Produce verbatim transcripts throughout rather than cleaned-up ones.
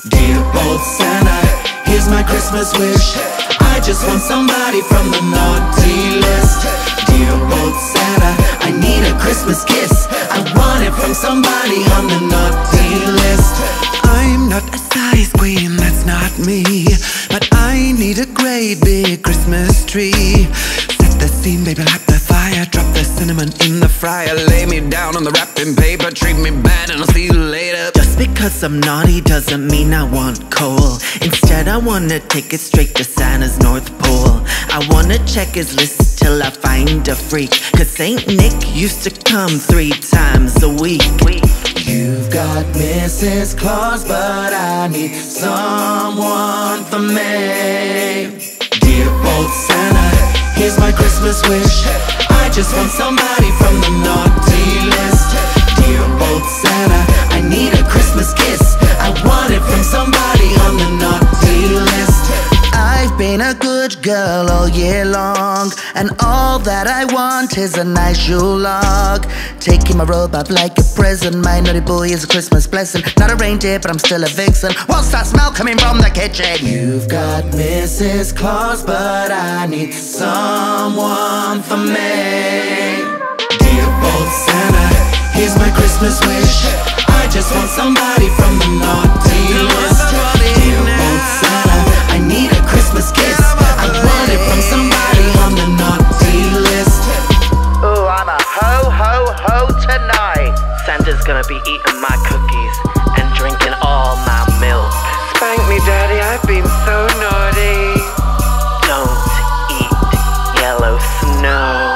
Dear old Santa, here's my Christmas wish. I just want somebody from the naughty list. Dear old Santa, I need a Christmas kiss. I want it from somebody on the naughty list. I'm not a size queen, that's not me, but I need a great big Christmas tree. Set the scene, baby, light the fire. Drop the cinnamon in the fryer. Lay me down on the wrapping paper. Treat me bad and I'll see you later. Just because I'm naughty doesn't mean I want coal. Instead I wanna take it straight to Santa's North Pole. I wanna check his list till I find a freak, cause Saint Nick used to come three times a week. You've got Missus Claus, but I need someone for me. Dear old Santa, here's my Christmas wish. I just want somebody from the naughty list. Dear old Santa, I need a Christmas kiss. I want it from somebody on the naughty list. I've been a good girl all year long, and all that I want is a nice Yule log. Taking my robe up like a present. My naughty boy is a Christmas blessing. Not a reindeer, but I'm still a vixen. What's that smell coming from the kitchen? You've got Missus Claus, but I need someone for me. Dear old Santa, here's my Christmas wish. I just want somebody from the naughty list. Dear old Santa, I need a Christmas kiss. I want it from somebody on the naughty list. Ooh, I'm a ho-ho-ho tonight. Santa's gonna be eating my cookies and drinking all my milk. Spank me, Daddy, I've been so naughty. Don't eat yellow snow.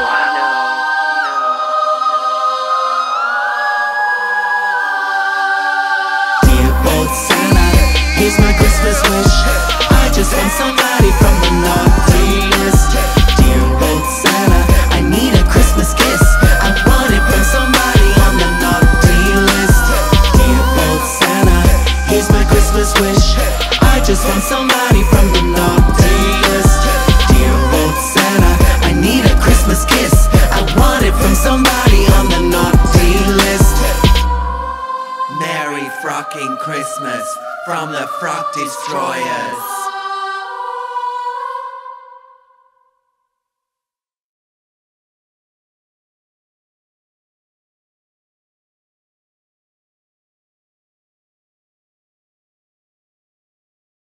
Dear old Santa, here's my Christmas wish. I just want somebody from the naughty list. Dear old Santa, I need a Christmas kiss. I want it from somebody on the naughty list. Dear old Santa, here's my Christmas wish. I just want somebody from the naughty list. Dear old Santa, I need a Christmas kiss. I want it from somebody on the naughty list. Merry frocking Christmas from the Frock Destroyers.